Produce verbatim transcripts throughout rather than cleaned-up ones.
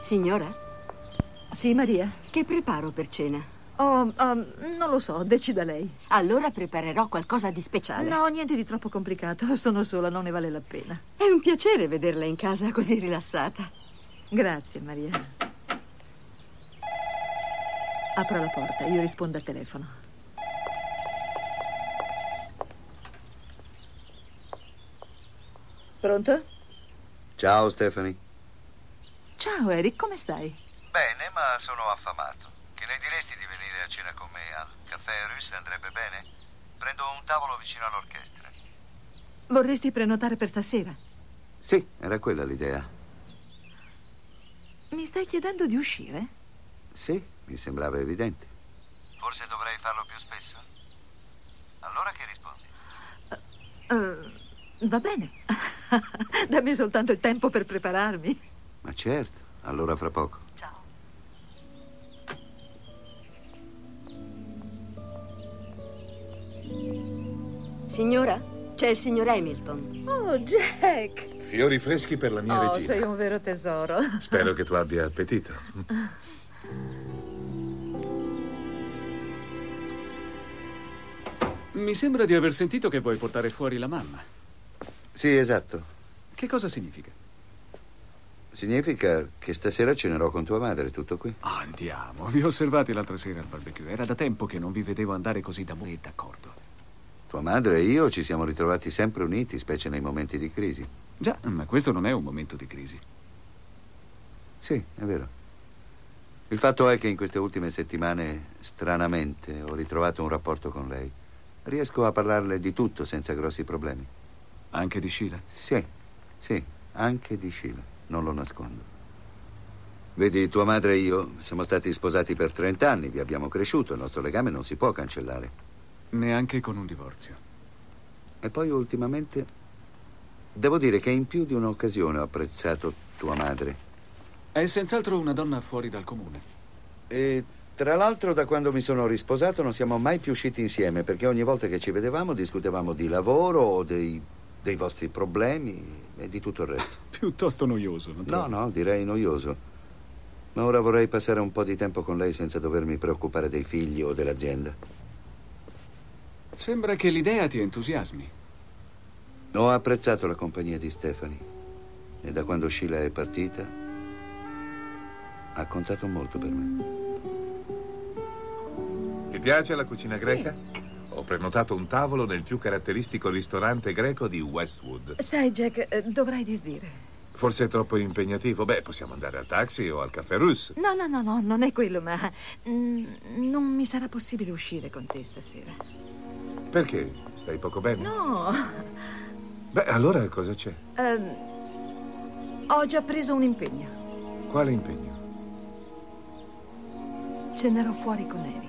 Signora? Sì, Maria? Che preparo per cena? Oh, um, non lo so, decida lei. Allora preparerò qualcosa di speciale. No, niente di troppo complicato. Sono sola, non ne vale la pena. È un piacere vederla in casa così rilassata. Grazie, Maria. Apra la porta, io rispondo al telefono. Pronto? Ciao, Stephanie. Ciao, Eric, come stai? Bene, ma sono affamato. Che ne diresti di venire a cena con me al Caffè Russe? Andrebbe bene? Prendo un tavolo vicino all'orchestra. Vorresti prenotare per stasera? Sì, era quella l'idea. Mi stai chiedendo di uscire? Sì, mi sembrava evidente. Forse dovrei farlo più spesso? Allora che rispondi? Uh, uh, va bene. Dammi soltanto il tempo per prepararmi. Ma certo, allora fra poco. Ciao. Signora, c'è il signor Hamilton. Oh, Jack! Fiori freschi per la mia Oh, regina. sei un vero tesoro. Spero che tu abbia appetito. Mi sembra di aver sentito che vuoi portare fuori la mamma. Sì, esatto. Che cosa significa? Significa che stasera cenerò con tua madre, tutto qui. Ah, andiamo. Vi ho osservati l'altra sera al barbecue. Era da tempo che non vi vedevo andare così d'amore e d'accordo. Tua madre e io ci siamo ritrovati sempre uniti, specie nei momenti di crisi. Già, ma questo non è un momento di crisi. Sì, è vero. Il fatto è che in queste ultime settimane, stranamente, ho ritrovato un rapporto con lei. Riesco a parlarle di tutto senza grossi problemi. Anche di Sheila? Sì, sì, anche di Sheila, non lo nascondo. Vedi, tua madre e io siamo stati sposati per trent'anni, vi abbiamo cresciuto, il nostro legame non si può cancellare. Neanche con un divorzio. E poi ultimamente, devo dire che in più di un'occasione ho apprezzato tua madre. È senz'altro una donna fuori dal comune. E tra l'altro, da quando mi sono risposato non siamo mai più usciti insieme, perché ogni volta che ci vedevamo discutevamo di lavoro o dei, dei vostri problemi e di tutto il resto. Piuttosto noioso, non No, trovi? no, direi noioso. Ma ora vorrei passare un po' di tempo con lei senza dovermi preoccupare dei figli o dell'azienda. Sembra che l'idea ti entusiasmi. Ho apprezzato la compagnia di Stephanie e da quando Sheila è partita ha contato molto per me. Ti piace la cucina greca? Sì. Ho prenotato un tavolo nel più caratteristico ristorante greco di Westwood. Sai, Jack, eh, dovrai disdire. Forse è troppo impegnativo. Beh, possiamo andare al taxi o al Caffè Russe. No, no, no, no, non è quello, ma mm, non mi sarà possibile uscire con te stasera. Perché? Stai poco bene? No, Beh, allora cosa c'è? ehm, ho già preso un impegno. Quale impegno? Cenerò fuori con Eric.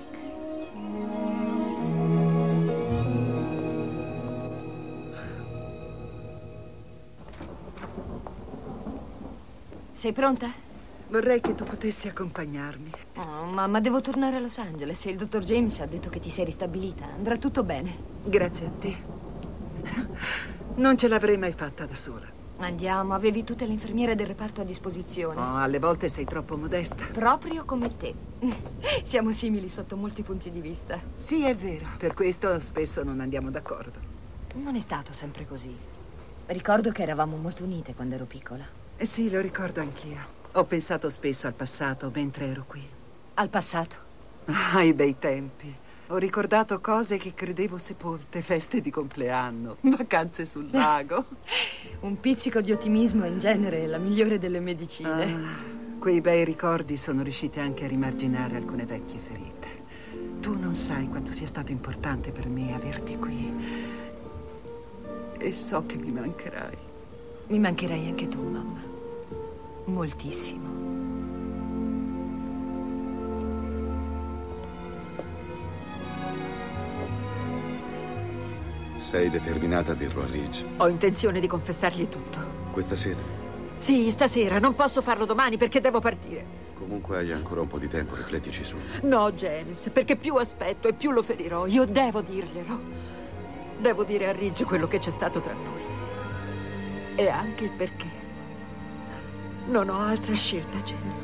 Sei pronta? Vorrei che tu potessi accompagnarmi. Oh, mamma, devo tornare a Los Angeles e il dottor James ha detto che ti sei ristabilita. Andrà tutto bene. Grazie a te. Non ce l'avrei mai fatta da sola. Andiamo, avevi tutte le infermiere del reparto a disposizione. Oh, alle volte sei troppo modesta. Proprio come te. Siamo simili sotto molti punti di vista. Sì, è vero. Per questo spesso non andiamo d'accordo. Non è stato sempre così. Ricordo che eravamo molto unite quando ero piccola. Eh sì, lo ricordo anch'io. Ho pensato spesso al passato mentre ero qui. Al passato? Ah, i bei tempi. Ho ricordato cose che credevo sepolte, feste di compleanno, vacanze sul lago. Un pizzico di ottimismo in genere è la migliore delle medicine. Ah, quei bei ricordi sono riusciti anche a rimarginare alcune vecchie ferite. Tu non sai quanto sia stato importante per me averti qui. E so che mi mancherai. Mi mancherai anche tu, mamma. Moltissimo. Sei determinata a dirlo a Ridge? Ho intenzione di confessargli tutto. Questa sera? Sì, stasera. Non posso farlo domani perché devo partire. Comunque hai ancora un po' di tempo, riflettici su. No, James, perché più aspetto e più lo ferirò. Io devo dirglielo. Devo dire a Ridge quello che c'è stato tra noi. E anche il perché. Non ho altra scelta, James.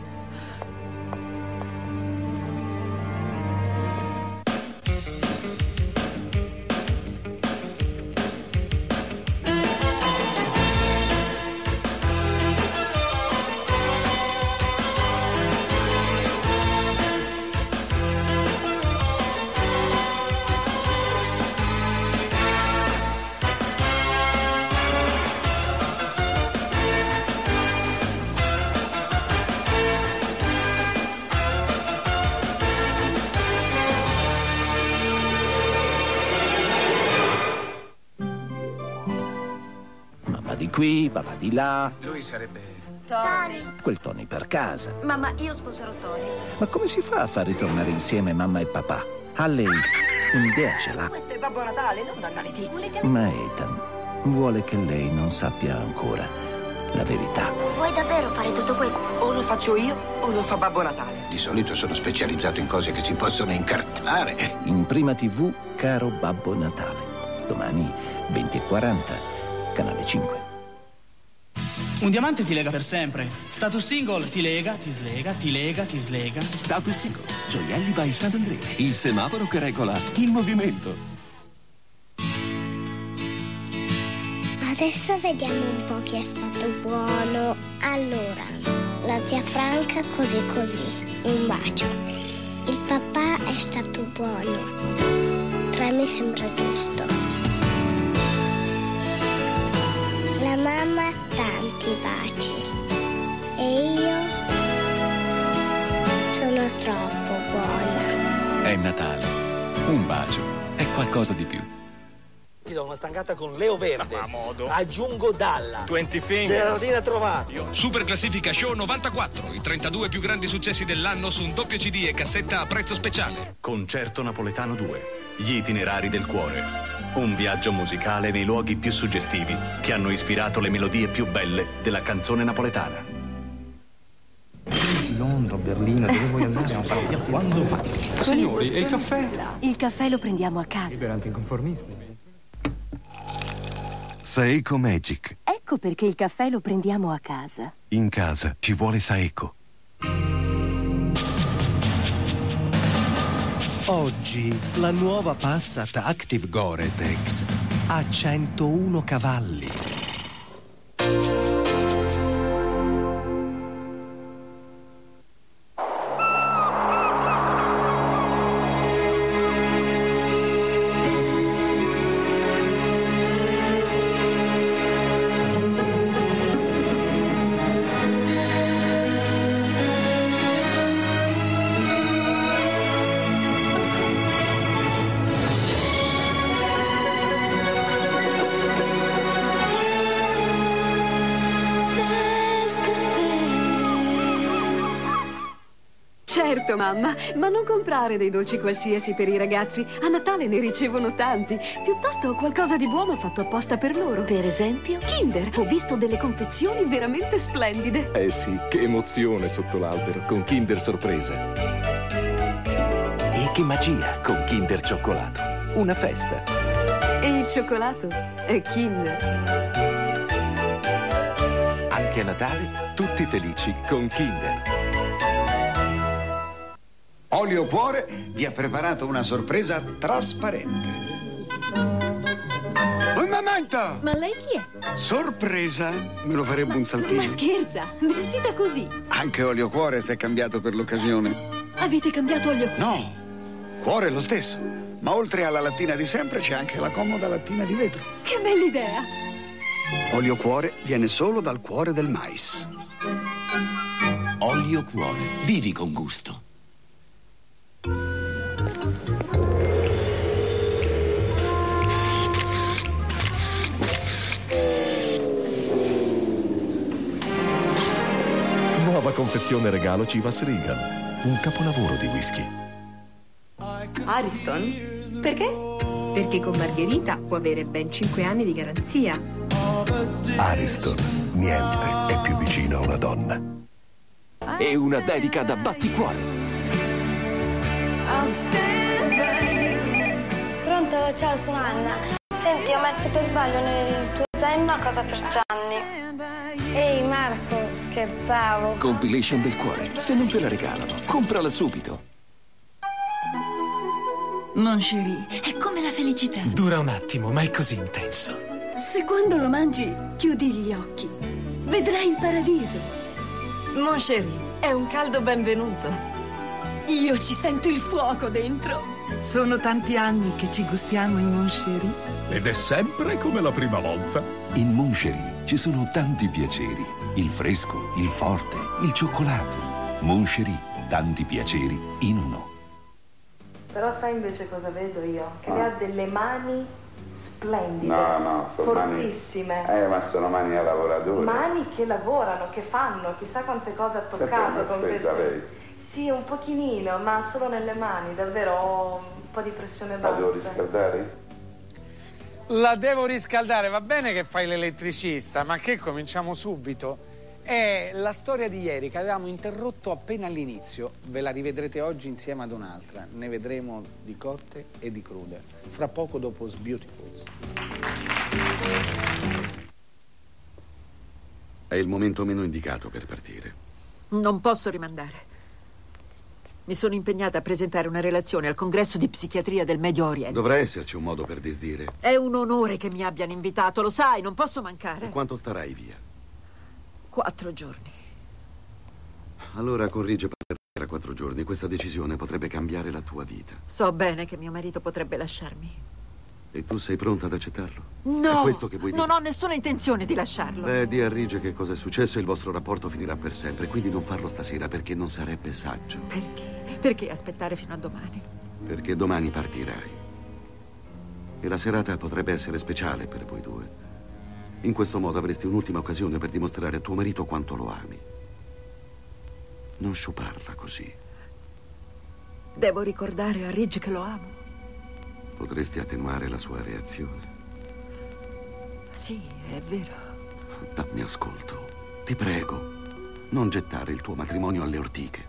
Qui, papà di là. Lui sarebbe... Tony. Quel Tony per casa. Mamma, io sposerò Tony. Ma come si fa a far ritornare insieme mamma e papà? A lei un'idea ce l'ha. Questo è Babbo Natale, non dal maleficio. Ma Ethan vuole che lei non sappia ancora la verità. Vuoi davvero fare tutto questo? O lo faccio io o lo fa Babbo Natale. Di solito sono specializzato in cose che si possono incartare. In prima tivù, caro Babbo Natale. Domani venti e quaranta, canale cinque. Un diamante ti lega per sempre. Status single ti lega, ti slega, ti lega, ti slega. Status single. Gioielli by Sant'Andrea. Il semaforo che regola il movimento. Adesso vediamo un po' chi è stato buono. Allora, la zia Franca così così. Un bacio. Il papà è stato buono. Tre mi sembra giusto. La mamma tanti baci e io sono troppo buona. È Natale. Un bacio è qualcosa di più. Ti do una stangata con Leo Verde. Ma a modo. Aggiungo Dalla. venti fingers. Gerardina Trovato. Super Classifica Show novantaquattro. I trentadue più grandi successi dell'anno su un doppio C D e cassetta a prezzo speciale. Concerto Napoletano due. Gli itinerari del cuore. Un viaggio musicale nei luoghi più suggestivi che hanno ispirato le melodie più belle della canzone napoletana. Londra, Berlino, dove vuoi andare? Possiamo partire quando va. Signori, e il caffè? Il caffè lo prendiamo a casa. Liberanti inconformisti. Saeco Magic. Ecco perché il caffè lo prendiamo a casa. In casa ci vuole Saeco. Oggi la nuova Passat Active Gore-Tex ha centouno cavalli. Certo, mamma, ma non comprare dei dolci qualsiasi per i ragazzi. A Natale ne ricevono tanti. Piuttosto qualcosa di buono fatto apposta per loro. Per esempio? Kinder. Ho visto delle confezioni veramente splendide. Eh sì, che emozione sotto l'albero con Kinder Sorpresa. E che magia con Kinder Cioccolato. Una festa. E il cioccolato è Kinder. Anche a Natale, tutti felici con Kinder. Olio Cuore vi ha preparato una sorpresa trasparente. Un momento! Ma lei chi è? Sorpresa! Me lo farebbe un saltino. Ma scherza, vestita così. Anche Olio Cuore si è cambiato per l'occasione. Avete cambiato olio cuore? No, cuore è lo stesso. Ma oltre alla lattina di sempre c'è anche la comoda lattina di vetro. Che bella idea! Olio Cuore viene solo dal cuore del mais. Olio Cuore, vivi con gusto. Nuova confezione regalo Chivas Regal. Un capolavoro di whisky. Ariston? Perché? Perché con Margherita può avere ben cinque anni di garanzia. Ariston, niente è più vicino a una donna. E una dedica da batticuore. Pronto? Ciao, sono Anna. Senti, ho messo per sbaglio nel tuo zaino una cosa per Gianni. Ehi, Marco. scherzavo. Compilation del cuore. Se non te la regalano, comprala subito. Mon chéri, è come la felicità. Dura un attimo, ma è così intenso. Se quando lo mangi chiudi gli occhi, vedrai il paradiso. Mon chéri, è un caldo benvenuto. Io ci sento il fuoco dentro. Sono tanti anni che ci gustiamo in Mon chéri. Ed è sempre come la prima volta. In Mon chéri ci sono tanti piaceri. Il fresco, il forte, il cioccolato. Mon chéri, tanti piaceri in uno. Però sai invece cosa vedo io? Che lei ha delle mani splendide, No, no, sono fortissime. Mani, eh, ma sono mani a lavoratori. Mani che lavorano, che fanno, chissà quante cose ha toccato con aspetta, queste. lei. Sì, un pochinino, ma solo nelle mani, davvero ho un po' di pressione La devo bassa. riscaldare? La devo riscaldare, va bene che fai l'elettricista, ma che cominciamo subito? È la storia di ieri che avevamo interrotto appena all'inizio. Ve la rivedrete oggi insieme ad un'altra. Ne vedremo di cotte e di crude. Fra poco dopo Beautiful. È il momento meno indicato per partire. Non posso rimandare. Mi sono impegnata a presentare una relazione al congresso di psichiatria del Medio Oriente. Dovrà esserci un modo per disdire. È un onore che mi abbiano invitato, lo sai, non posso mancare. E quanto starai via? Quattro giorni. Allora corrige per tra quattro giorni. Questa decisione potrebbe cambiare la tua vita. So bene che mio marito potrebbe lasciarmi. E tu sei pronta ad accettarlo? No, È questo che vuoi dire? non ho nessuna intenzione di lasciarlo. Beh, di a Ridge che cosa è successo e il vostro rapporto finirà per sempre. Quindi non farlo stasera perché non sarebbe saggio. Perché? Perché aspettare fino a domani? Perché domani partirai. E la serata potrebbe essere speciale per voi due. In questo modo avresti un'ultima occasione per dimostrare a tuo marito quanto lo ami. Non sciuparla così. Devo ricordare a Ridge che lo amo. Potresti attenuare la sua reazione. Sì, è vero. Dammi ascolto. Ti prego. Non gettare il tuo matrimonio alle ortiche.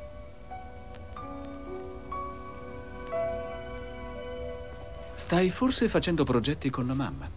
Stai forse facendo progetti con la mamma.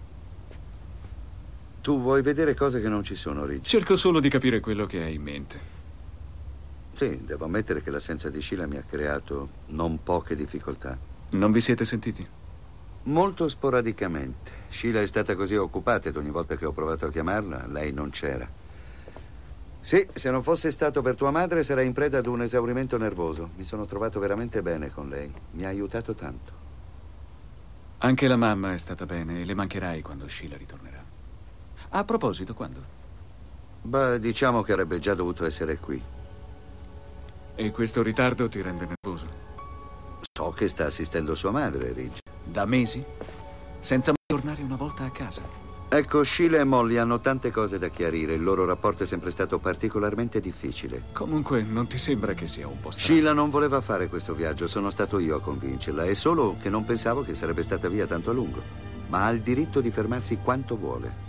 Tu vuoi vedere cose che non ci sono, Ridge? Cerco solo di capire quello che hai in mente. Sì, devo ammettere che l'assenza di Sheila mi ha creato non poche difficoltà. Non vi siete sentiti? Molto sporadicamente. Sheila è stata così occupata ed ogni volta che ho provato a chiamarla, lei non c'era. Sì, se non fosse stato per tua madre sarei in preda ad un esaurimento nervoso. Mi sono trovato veramente bene con lei. Mi ha aiutato tanto. Anche la mamma è stata bene e le mancherai quando Sheila ritornerà. A proposito, quando? Beh, diciamo che avrebbe già dovuto essere qui. E questo ritardo ti rende nervoso? So che sta assistendo sua madre, Ridge. Da mesi? Senza mai tornare una volta a casa? Ecco, Sheila e Molly hanno tante cose da chiarire. Il loro rapporto è sempre stato particolarmente difficile. Comunque, non ti sembra che sia un po' strano? Sheila non voleva fare questo viaggio, sono stato io a convincerla. È solo che non pensavo che sarebbe stata via tanto a lungo. Ma ha il diritto di fermarsi quanto vuole.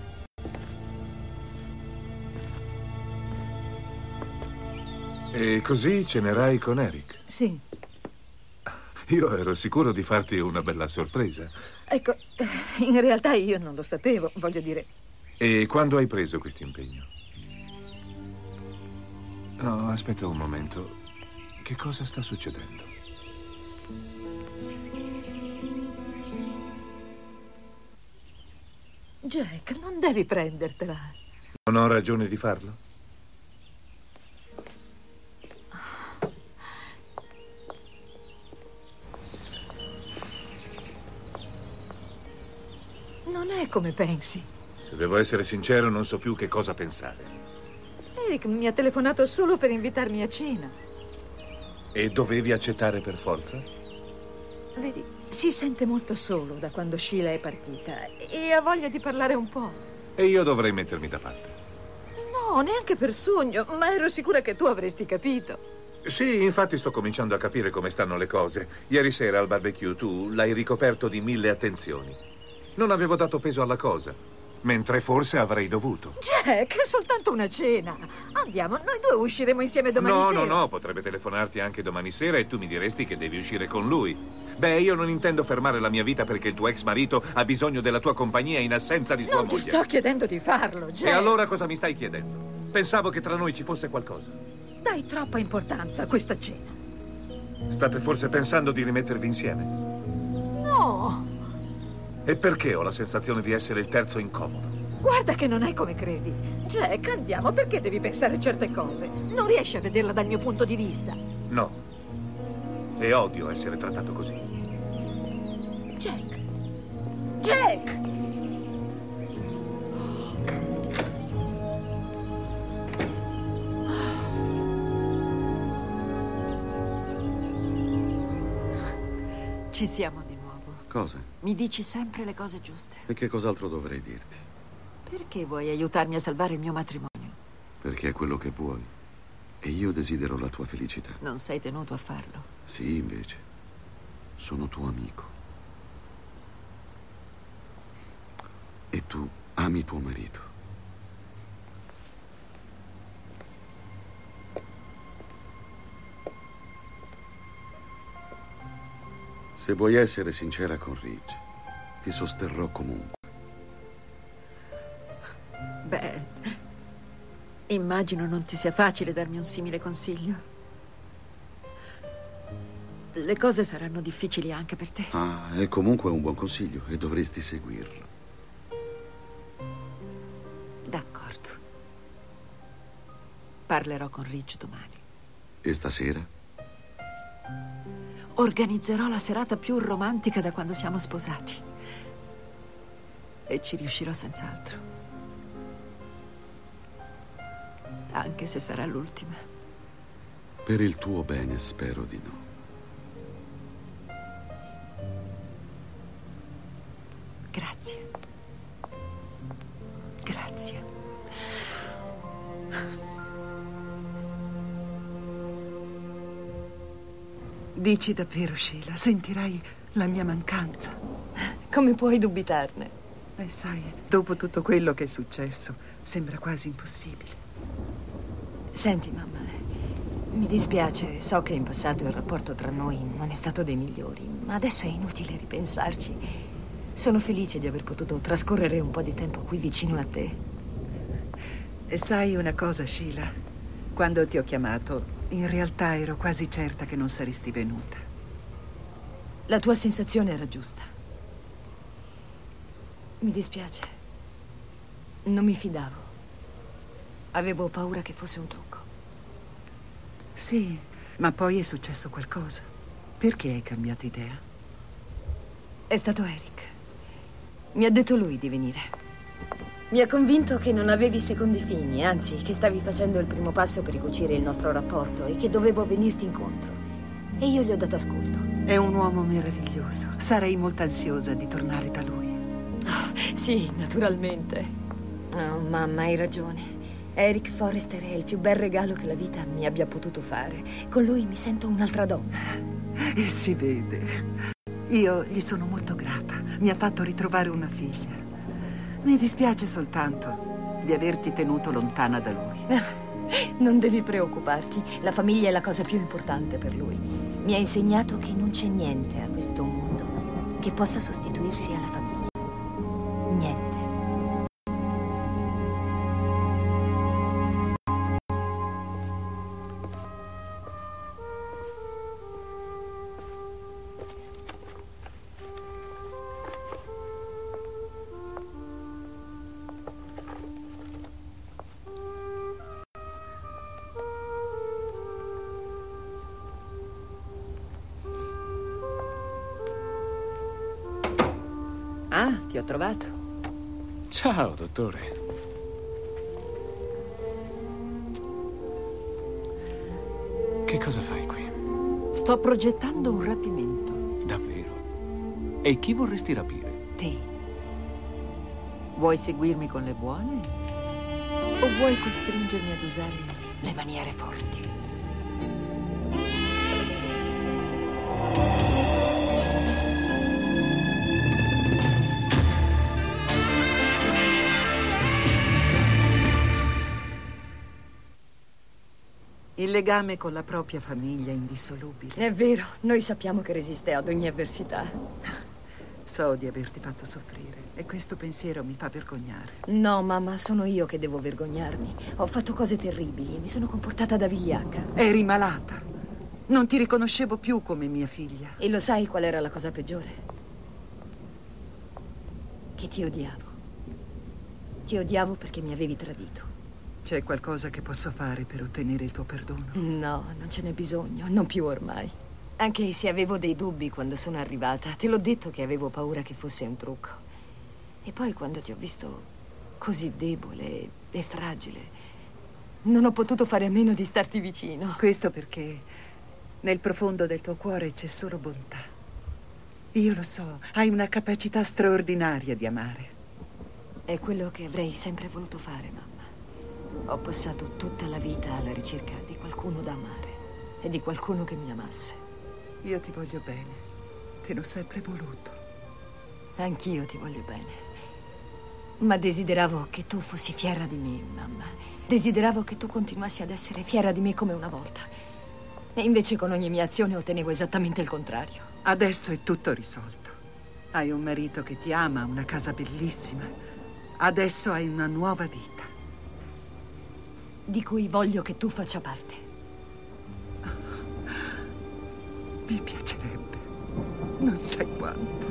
E così cenerai con Eric? Sì. Io ero sicuro di farti una bella sorpresa. Ecco, in realtà io non lo sapevo, voglio dire. E quando hai preso questo impegno? No, aspetta un momento. Che cosa sta succedendo? Jack, non devi prendertela. Non ho ragione di farlo? Non è come pensi. Se devo essere sincero, non so più che cosa pensare. Eric mi ha telefonato solo per invitarmi a cena. E dovevi accettare per forza? Vedi, si sente molto solo da quando Sheila è partita e ha voglia di parlare un po'. E io dovrei mettermi da parte. No, neanche per sogno, ma ero sicura che tu avresti capito. Sì, infatti sto cominciando a capire come stanno le cose. Ieri sera al barbecue tu l'hai ricoperto di mille attenzioni. Non avevo dato peso alla cosa, mentre forse avrei dovuto. Jack, è soltanto una cena. Andiamo, noi due usciremo insieme domani no, sera. No, no, no, potrebbe telefonarti anche domani sera e tu mi diresti che devi uscire con lui. Beh, io non intendo fermare la mia vita perché il tuo ex marito ha bisogno della tua compagnia in assenza di sua non moglie. Non ti sto chiedendo di farlo, Jack. E allora cosa mi stai chiedendo? Pensavo che tra noi ci fosse qualcosa. Dai troppa importanza a questa cena. State forse pensando di rimettervi insieme? No! E perché ho la sensazione di essere il terzo incomodo? Guarda che non è come credi. Jack, andiamo, perché devi pensare certe cose? Non riesci a vederla dal mio punto di vista. No. E odio essere trattato così. Jack! Jack! Ci siamo di nuovo. Cosa? Mi dici sempre le cose giuste. E che cos'altro dovrei dirti? Perché vuoi aiutarmi a salvare il mio matrimonio? Perché è quello che vuoi. E io desidero la tua felicità. Non sei tenuto a farlo. Sì, invece. Sono tuo amico. E tu ami tuo marito. Se vuoi essere sincera con Ridge, ti sosterrò comunque. Beh, immagino non ti sia facile darmi un simile consiglio. Le cose saranno difficili anche per te. Ah, è comunque un buon consiglio e dovresti seguirlo. D'accordo. Parlerò con Ridge domani. E stasera? Organizzerò la serata più romantica da quando siamo sposati. E ci riuscirò senz'altro. Anche se sarà l'ultima. Per il tuo bene spero di no. Grazie. Grazie. Dici davvero, Sheila? Sentirai la mia mancanza? Come puoi dubitarne? Beh, sai, dopo tutto quello che è successo, sembra quasi impossibile. Senti, mamma, mi dispiace, so che in passato il rapporto tra noi non è stato dei migliori, ma adesso è inutile ripensarci. Sono felice di aver potuto trascorrere un po' di tempo qui vicino a te. E sai una cosa, Sheila? Quando ti ho chiamato, in realtà ero quasi certa che non saresti venuta. La tua sensazione era giusta. Mi dispiace. Non mi fidavo. Avevo paura che fosse un trucco. Sì, ma poi è successo qualcosa. Perché hai cambiato idea? È stato Eric. Mi ha detto lui di venire. Mi ha convinto che non avevi secondi fini, anzi, che stavi facendo il primo passo per ricucire il nostro rapporto e che dovevo venirti incontro. E io gli ho dato ascolto. È un uomo meraviglioso. Sarei molto ansiosa di tornare da lui. Oh, sì, naturalmente. Oh, mamma, hai ragione. Eric Forrester è il più bel regalo che la vita mi abbia potuto fare. Con lui mi sento un'altra donna. E si vede. Io gli sono molto grata. Mi ha fatto ritrovare una figlia. Mi dispiace soltanto di averti tenuto lontana da lui. Non devi preoccuparti. La famiglia è la cosa più importante per lui. Mi ha insegnato che non c'è niente a questo mondo che possa sostituirsi alla famiglia. Niente. Ah, ti ho trovato. Ciao, dottore. Che cosa fai qui? Sto progettando un rapimento. Davvero? E chi vorresti rapire? Te. Vuoi seguirmi con le buone? O vuoi costringermi ad usare le maniere forti? Il legame con la propria famiglia è indissolubile. È vero, noi sappiamo che resiste ad ogni avversità. So di averti fatto soffrire e questo pensiero mi fa vergognare. No, mamma, sono io che devo vergognarmi. Ho fatto cose terribili e mi sono comportata da vigliacca. Eri malata. Non ti riconoscevo più come mia figlia. E lo sai qual era la cosa peggiore? Che ti odiavo. Ti odiavo perché mi avevi tradito. C'è qualcosa che posso fare per ottenere il tuo perdono? No, non ce n'è bisogno, non più ormai. Anche se avevo dei dubbi quando sono arrivata, te l'ho detto che avevo paura che fosse un trucco. E poi quando ti ho visto così debole e fragile, non ho potuto fare a meno di starti vicino. Questo perché nel profondo del tuo cuore c'è solo bontà. Io lo so, hai una capacità straordinaria di amare. È quello che avrei sempre voluto fare, mamma. Ho passato tutta la vita alla ricerca di qualcuno da amare e di qualcuno che mi amasse. Io ti voglio bene. Te l'ho sempre voluto. Anch'io ti voglio bene. Ma desideravo che tu fossi fiera di me, mamma. Desideravo che tu continuassi ad essere fiera di me come una volta. E invece con ogni mia azione ottenevo esattamente il contrario. Adesso è tutto risolto. Hai un marito che ti ama, una casa bellissima. Adesso hai una nuova vita. Di cui voglio che tu faccia parte. Mi piacerebbe. Non sai quanto.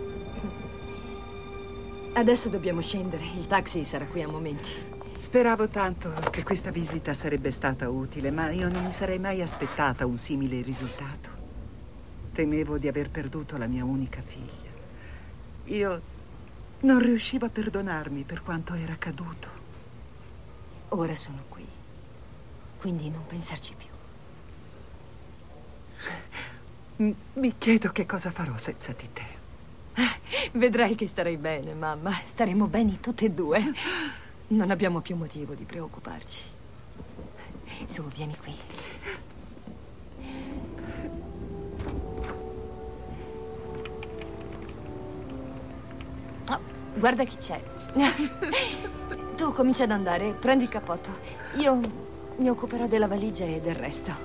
Adesso dobbiamo scendere. Il taxi sarà qui a momenti. Speravo tanto che questa visita sarebbe stata utile, ma io non mi sarei mai aspettata un simile risultato. Temevo di aver perduto la mia unica figlia. Io non riuscivo a perdonarmi per quanto era accaduto. Ora sono qui. Quindi non pensarci più. Mi chiedo che cosa farò senza di te. Vedrai che starai bene, mamma. Staremo bene tutte e due. Non abbiamo più motivo di preoccuparci. Su, vieni qui. Oh, guarda chi c'è. Tu comincia ad andare, prendi il cappotto. Io mi occuperò della valigia e del resto.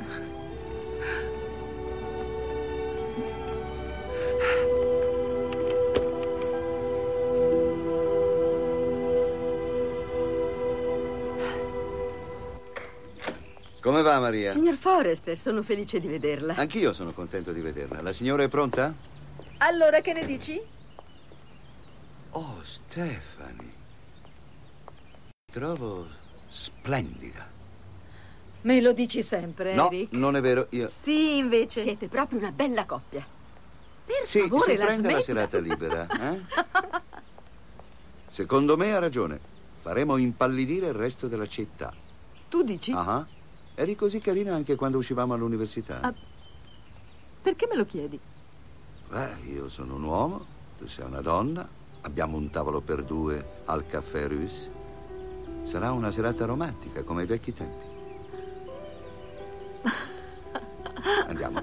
Come va, Maria? Signor Forrester, sono felice di vederla. Anch'io sono contento di vederla. La signora è pronta? Allora, che ne dici? Oh, Stephanie. Ti trovo splendida. Me lo dici sempre, No, Eric? non è vero. Io... Sì, invece. Siete proprio una bella coppia. Per Sì, favore, si la prenda la smetta. serata libera. Eh? Secondo me ha ragione. Faremo impallidire il resto della città. Tu dici? Ah, eri così carina anche quando uscivamo all'università. Ah, perché me lo chiedi? Beh, io sono un uomo, tu sei una donna, abbiamo un tavolo per due al Café Russe. Sarà una serata romantica, come ai vecchi tempi. Andiamo.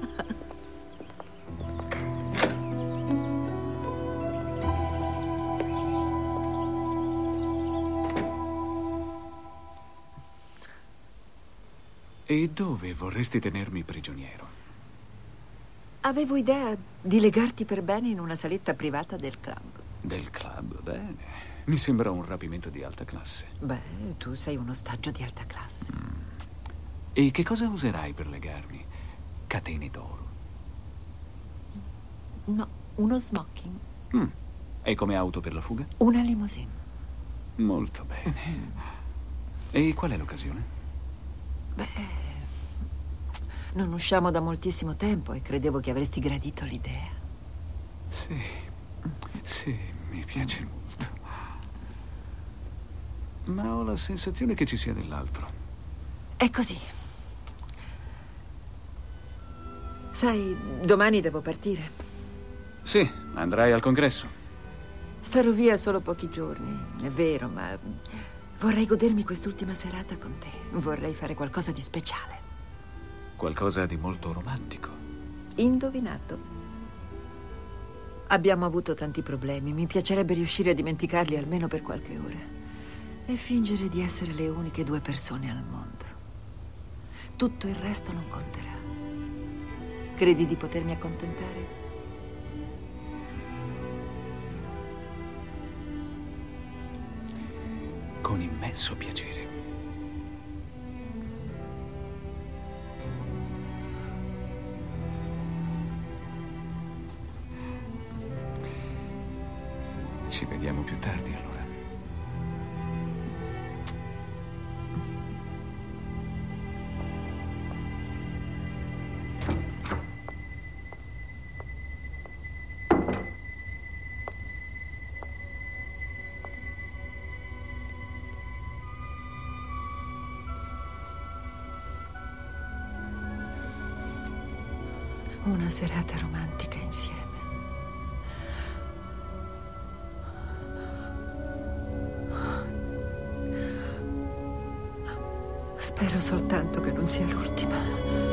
E dove vorresti tenermi prigioniero? Avevo idea di legarti per bene in una saletta privata del club. Del club? Bene. Mi sembra un rapimento di alta classe. Beh, tu sei un ostaggio di alta classe. Mm. E che cosa userai per legarmi? Catene d'oro? No, uno smoking. Mm. E come auto per la fuga? Una limousine. Molto bene. E qual è l'occasione? Beh, non usciamo da moltissimo tempo e credevo che avresti gradito l'idea. Sì, sì, mi piace molto. Ma ho la sensazione che ci sia dell'altro. È così. Sai, domani devo partire. Sì, andrai al congresso. Starò via solo pochi giorni, è vero, ma vorrei godermi quest'ultima serata con te. Vorrei fare qualcosa di speciale. Qualcosa di molto romantico. Indovinato. Abbiamo avuto tanti problemi. Mi piacerebbe riuscire a dimenticarli almeno per qualche ora. E fingere di essere le uniche due persone al mondo. Tutto il resto non conterà. Credi di potermi accontentare? con immenso piacere. Ci vediamo più tardi, allora. Una serata romantica insieme. Spero soltanto che non sia l'ultima.